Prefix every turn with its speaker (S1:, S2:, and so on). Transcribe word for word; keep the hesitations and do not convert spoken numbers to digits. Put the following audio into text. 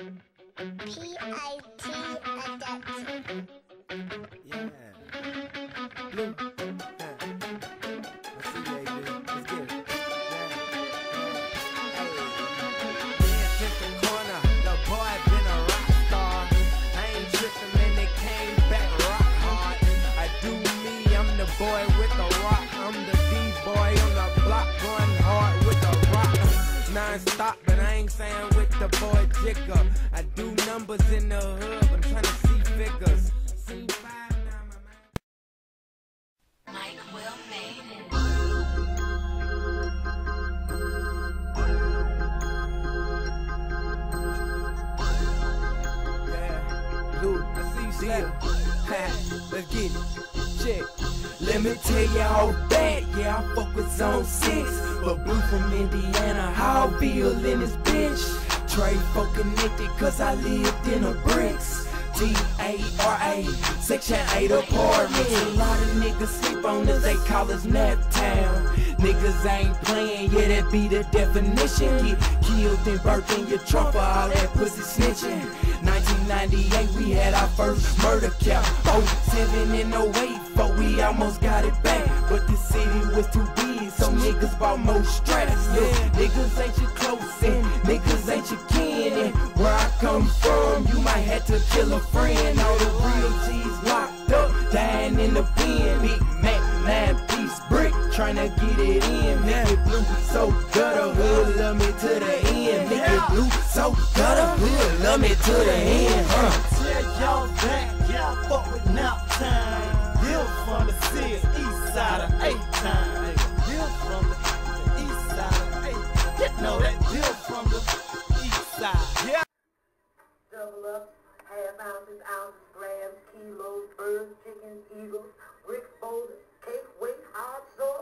S1: P I T adapted.
S2: Yeah. Blue. Yeah. I see you, A J. Let's get it. Yeah. Yeah. Hey. Dance in the corner. The boy been a rock star. I ain't tripping, man. They came back rock hard. I do me. I'm the boy with the rock. I'm the D-boy on the block going hard with the rock. Non-stop, but I ain't saying with the boy Jigga. I do numbers in the hood. I'm trying to see figures. See five now, my man.
S3: Mike Will made it.
S2: Yeah, Lou, I see you slap. Let's get it. Check. Let me tell you all bad. Yeah, I fuck with zone six. But Blue from Indiana, how I feel in this bitch. Trade for connected cause I lived in a bricks. T A R A, Section eight apartments. A lot of niggas sleep on us, they call us Nap Town. Niggas ain't playing, yeah, that be the definition. Get killed and burnt in your trunk for all that pussy snitching. nineteen ninety-eight, we had our first murder count. oh seven and oh eight, but we almost got it back. But the city was too big, so niggas bought more straps. Look, niggas ain't your close and niggas ain't your kin. And where I come from, you might have to kill a friend. All the real G's locked up, dying in the pen. Big Mac, nine piece brick, tryna get it in. Make it blue, so gutter, hood love me to the end. Make it blue, so gutter, hood love me to the end. Huh?
S4: Tell y'all that, y'all fuck with Nap Time. Deal from the six, east side of eight time. Deal from the, the east side of eight. Get know that deal from the east side. Yeah.
S5: Double up, half ounces, ounces, grams, kilos, birds, chickens, eagles, bricks, boulders, cake, weight, hard, soil.